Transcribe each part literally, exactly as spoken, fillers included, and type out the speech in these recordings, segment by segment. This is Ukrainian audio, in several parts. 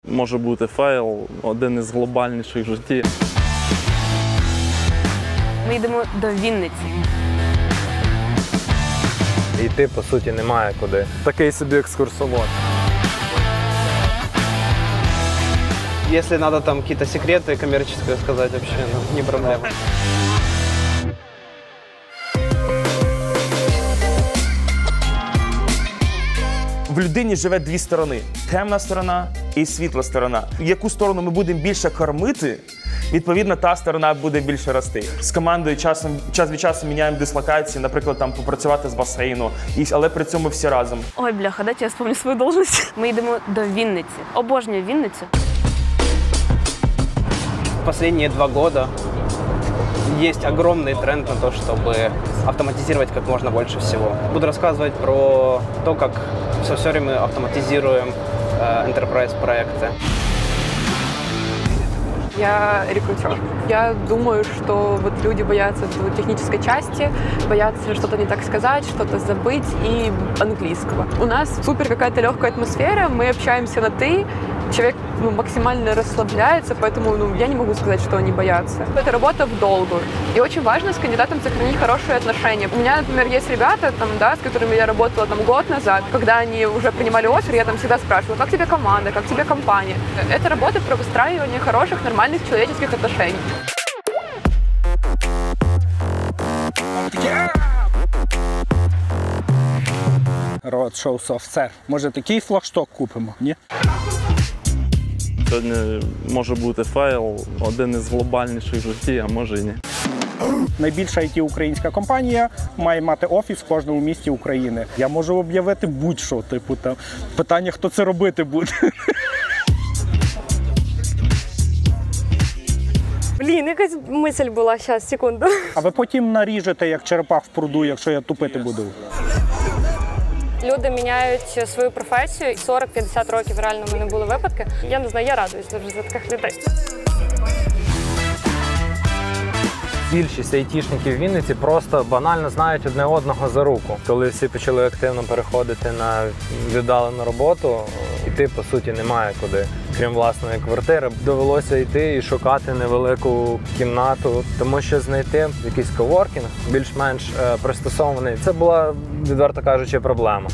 може бути фейл, один із глобальніших в житті. Ми йдемо до Вінниці. Йти, по суті, немає куди. Такий собі екскурсовод. Если надо там какие-то секреты коммерческие сказать, вообще ну, не проблема. В людині живе дві сторони – темна сторона і світла сторона. Яку сторону ми будемо більше кормити, відповідно, та сторона буде більше рости. З командою часом, час від часу міняємо дислокації, наприклад, там попрацювати з басейну, і, але при цьому всі разом. Ой, бляха, дайте я вспомню свою должность. Ми йдемо до Вінниці. Обожнюю Вінницю. Последние два года есть огромный тренд на то, чтобы автоматизировать как можно больше всего. Буду рассказывать про то, как все, все время автоматизируем э, enterprise проекты. Я рекрутер. Я думаю, что вот люди боятся технической части, боятся что-то не так сказать, что-то забыть и английского. У нас супер какая-то легкая атмосфера, мы общаемся на «ты», человек ну, максимально расслабляется, поэтому ну, я не могу сказать, что они боятся. Это работа в долгую. И очень важно с кандидатом сохранить хорошие отношения. У меня, например, есть ребята, там, да, с которыми я работала там, год назад, когда они уже принимали оффер, я там всегда спрашивала, как тебе команда, как тебе компания. Это работа про выстраивание хороших, нормальных человеческих отношений. Род шоу софтсер. Може такий флагшток купимо, ні? Сьогодні може бути фейл, один із глобальніших в житті, а може і ні. Найбільша ай ті-українська компанія має мати офіс в кожному місті України. Я можу об'явити будь-що, типу там питання, хто це робити буде. Блін, якась мисль була, зараз, секунду. А ви потім наріжете, як черепах в пруду, якщо я тупити буду. Люди міняють свою професію. сорок-п'ятдесят років реально в мене були випадки. Я не знаю, я радуюсь дуже за таких людей. Більшість айтішників в Вінниці просто банально знають одне одного за руку. Коли всі почали активно переходити на віддалену роботу, йти, по суті, немає куди. Крім власної квартири, довелося йти і шукати невелику кімнату, тому що знайти якийсь коворкінг більш-менш пристосований – це була, відверто кажучи, проблема.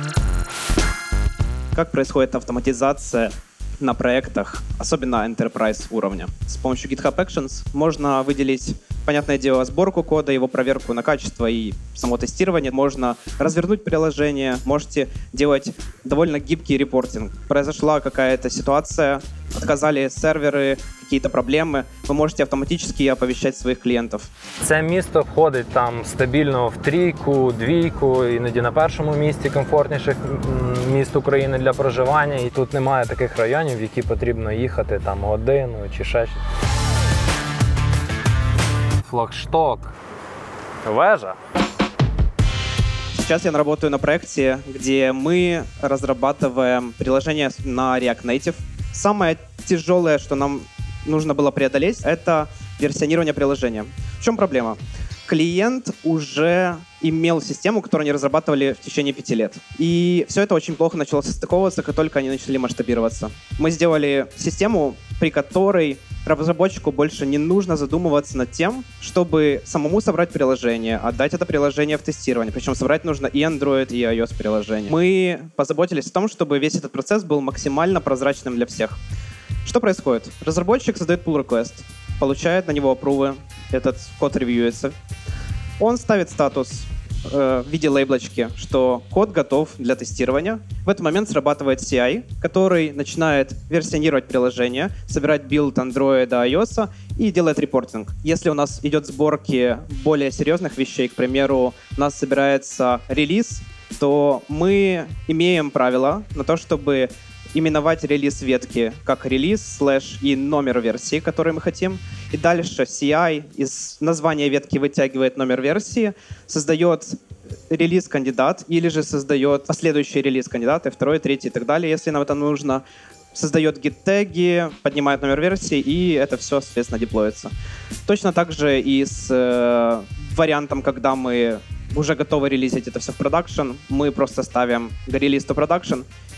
Как происходит автоматизация на проектах, особенно enterprise уровня? С помощью GitHub Actions можно выделить, понятное дело, сборку кода, его проверку на качество и само тестирование. Можно развернуть приложение, можете делать довольно гибкий репортинг. Произошла какая-то ситуация, отказали серверы, какие-то проблемы, вы можете автоматически оповещать своих клиентов. Це місто входить там стабільно в трійку, двійку, іноді на першому місці комфортніших міст України для проживання. І тут немає таких районів, в які потрібно їхати там годину чи ще щось. Флагшток. Вежа. Сейчас я работаю на проекте, где мы разрабатываем приложение на React Native. Самое тяжелое, что нам нужно было преодолеть, это версионирование приложения. В чем проблема? Клиент уже имел систему, которую они разрабатывали в течение пяти лет. И все это очень плохо начало состыковываться, как только они начали масштабироваться. Мы сделали систему, при которой разработчику больше не нужно задумываться над тем, чтобы самому собрать приложение, отдать это приложение в тестирование. Причем собрать нужно и Android, и iOS приложение. Мы позаботились о том, чтобы весь этот процесс был максимально прозрачным для всех. Что происходит? Разработчик создает pull request, получает на него аппрувы, этот код ревьюется. Он ставит статус э, в виде лейблочки, что код готов для тестирования. В этот момент срабатывает си ай, который начинает версионировать приложение, собирать билд Android, iOS и делает репортинг. Если у нас идет сборки более серьезных вещей, к примеру, у нас собирается релиз, то мы имеем правила на то, чтобы именовать релиз ветки как релиз, слэш и номер версии, который мы хотим. И дальше си ай из названия ветки вытягивает номер версии, создает релиз-кандидат или же создает последующий релиз-кандидат, и второй, третий и так далее, если нам это нужно. Создает гит-теги, поднимает номер версии, и это все, соответственно, деплоится. Точно так же и с э, вариантом, когда мы уже готовы релизить это все в продакшн, мы просто ставим release to production,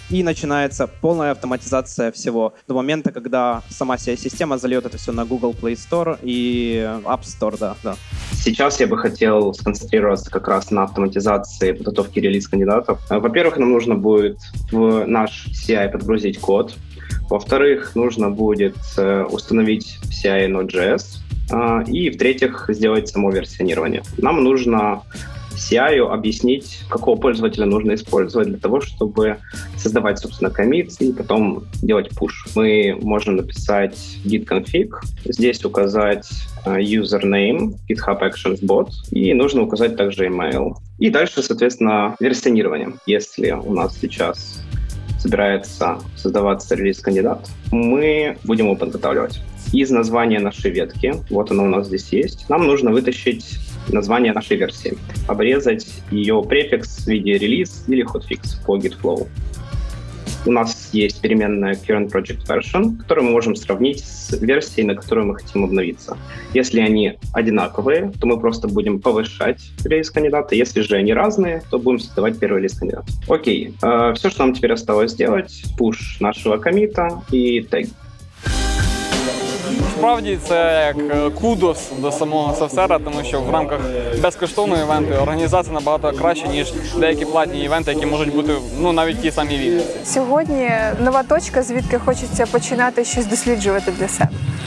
и начинается полная автоматизация всего до момента, когда сама си ай-система зальет это все на Google Play Store и App Store, да, да. Сейчас я бы хотел сконцентрироваться как раз на автоматизации подготовки релиз-кандидатов. Во-первых, нам нужно будет в наш си ай подгрузить код. Во-вторых, нужно будет установить си ай Node.js. И, в-третьих, сделать само версионирование. Нам нужно си ай объяснить, какого пользователя нужно использовать для того, чтобы создавать, собственно, коммит и потом делать push. Мы можем написать git config, здесь указать username, GitHub Actions bot, и нужно указать также email. И дальше, соответственно, версионирование. Если у нас сейчас собирается создаваться релиз-кандидат, мы будем его подготавливать. Из названия нашей ветки, вот оно у нас здесь есть, нам нужно вытащить название нашей версии, обрезать ее префикс в виде релиз или hotfix по git-flow. У нас есть переменная current project version, которую мы можем сравнить с версией, на которую мы хотим обновиться. Если они одинаковые, то мы просто будем повышать релиз-кандидата. Если же они разные, то будем создавать первый релиз-кандидат. Окей, все, что нам теперь осталось сделать, push нашего коммита и тег. Насправді це як кудос до самого Софсера, тому що в рамках безкоштовної івенти організація набагато краще, ніж деякі платні івенти, які можуть бути ну, навіть ті самі Вінниці. Сьогодні нова точка, звідки хочеться починати щось досліджувати для себе.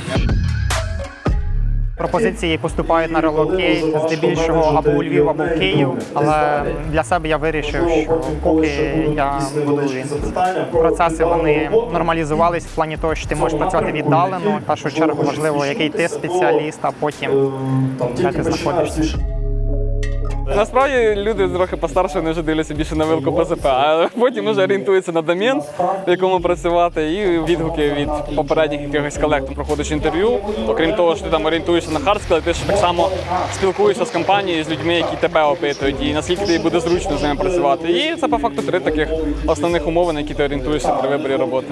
Пропозиції поступають на релокейт, здебільшого або у Львів, або в Київ. Але для себе я вирішив, що поки я буду процеси вони нормалізувались в плані того, що ти можеш працювати віддалено. В першу чергу важливо, який ти спеціаліст, а потім де ти знаходишся. Насправді люди трохи постарше, вони вже дивляться більше на вилку пе зет пе, а потім вже орієнтуються на домен, в якому працювати, і відгуки від попередніх якихось колег. Ти проходиш інтерв'ю, окрім того, що ти там орієнтуєшся на хардскіл, ти ж так само спілкуєшся з компанією, з людьми, які тебе опитують, і наскільки тобі буде зручно з ними працювати. І це по факту три таких основних умови, на які ти орієнтуєшся при виборі роботи.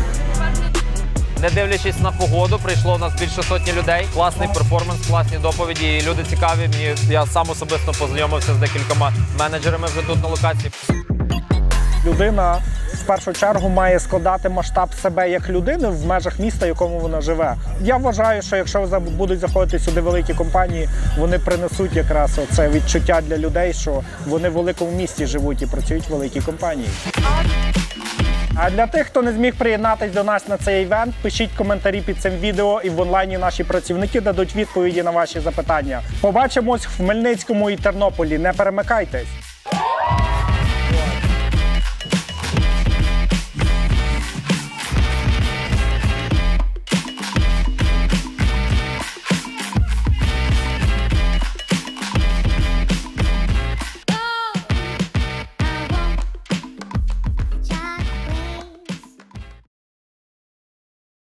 Не дивлячись на погоду, прийшло у нас більше сотні людей. Класний перформанс, класні доповіді, люди цікаві. Мені, я сам особисто познайомився з декількома менеджерами вже тут на локації. Людина в першу чергу має складати масштаб себе як людини в межах міста, в якому вона живе. Я вважаю, що якщо будуть заходити сюди великі компанії, вони принесуть якраз це відчуття для людей, що вони в великому місті живуть і працюють в великій компанії. А для тих, хто не зміг приєднатися до нас на цей івент, пишіть коментарі під цим відео, і в онлайні наші працівники дадуть відповіді на ваші запитання. Побачимось в Хмельницькому і Тернополі. Не перемикайтесь!